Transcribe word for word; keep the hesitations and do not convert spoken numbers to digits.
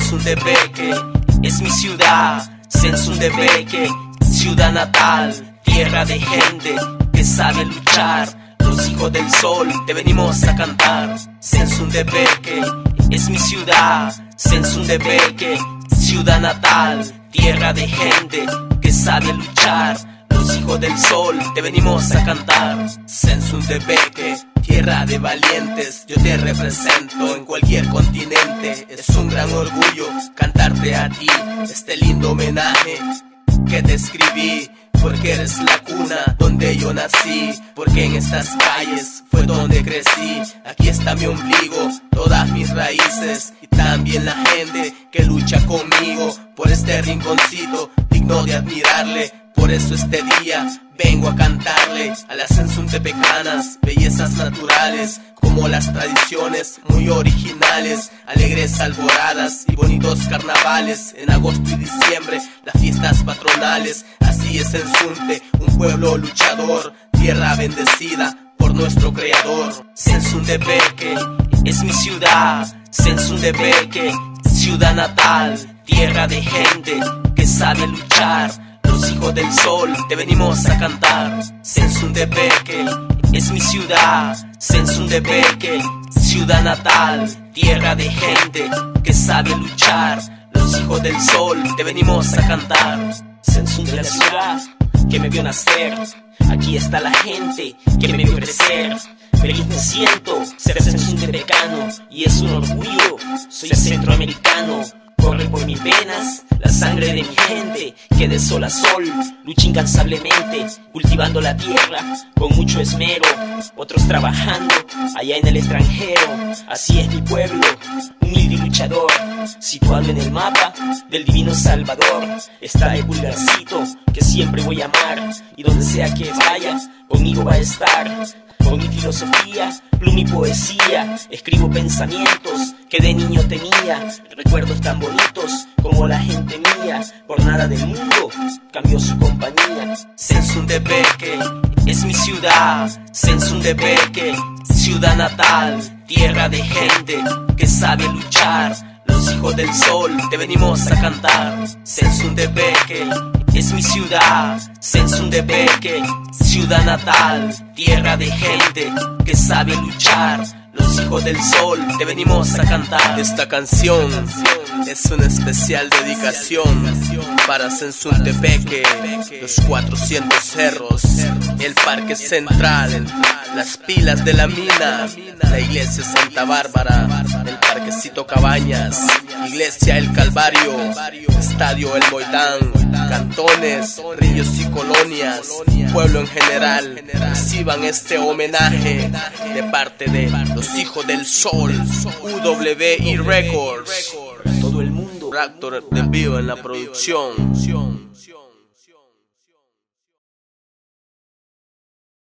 Sensundepeque es mi ciudad, Sensundepeque, ciudad natal, tierra de gente que sabe luchar. Los hijos del sol te venimos a cantar. Sensundepeque es mi ciudad, Sensundepeque, ciudad natal, tierra de gente que sabe luchar. Los hijos del sol te venimos a cantar. Sensundepeque, tierra de valientes, yo te represento en cualquier continente. Es un gran orgullo cantarte a ti este lindo homenaje que te escribí, porque eres la cuna donde yo nací, porque en estas calles fue donde crecí. Aquí está mi ombligo, todas mis raíces y también la gente que lucha conmigo por este rinconcito digno de admirarle. Por eso este día vengo a cantarle a las sensuntepecanas bellezas naturales, como las tradiciones muy originales, alegres alboradas y bonitos carnavales. En agosto y diciembre las fiestas patronales. Así es Sensunte, un pueblo luchador, tierra bendecida por nuestro creador. Sensundepeque es mi ciudad, Sensundepeque, ciudad natal, tierra de gente que sabe luchar. Los hijos del sol te venimos a cantar. Sensundepeque es mi ciudad, Sensundepeque, ciudad natal, tierra de gente que sabe luchar. Los hijos del sol te venimos a cantar. Sensunte, la ciudad que me vio nacer, aquí está la gente que me vio crecer. Feliz me siento ser sensuntepecano y es un orgullo, soy centroamericano. Corre por mis venas la sangre de mi gente que de sol a sol lucha incansablemente, cultivando la tierra con mucho esmero, otros trabajando allá en el extranjero. Así es mi pueblo, humilde y luchador, situado en el mapa del divino Salvador. Está el pulgarcito que siempre voy a amar, y donde sea que vaya conmigo va a estar. Con mi filosofía, pluma y poesía, escribo pensamientos que de niño tenía, recuerdos tan bonitos como la gente mía. Por nada del mundo cambió su compañía. Sensundepeque es mi ciudad, Sensundepeque, ciudad natal, tierra de gente que sabe luchar. Los hijos del sol te venimos a cantar. Sensundepeque es mi ciudad, Sensundepeque, ciudad natal, tierra de gente que sabe luchar. Los hijos del sol te venimos a cantar. Esta canción es una especial dedicación para Sensundepeque, los cuatrocientos cerros, el parque central, las pilas de la mina, la iglesia Santa Bárbara, el parquecito Cabañas, iglesia El Calvario, estadio El Moitán, cantones, ríos y colonias, pueblo en general. Reciban este homenaje de parte de los hijos del sol, U W I Records. Todo el mundo, Raptor de vivo en la producción.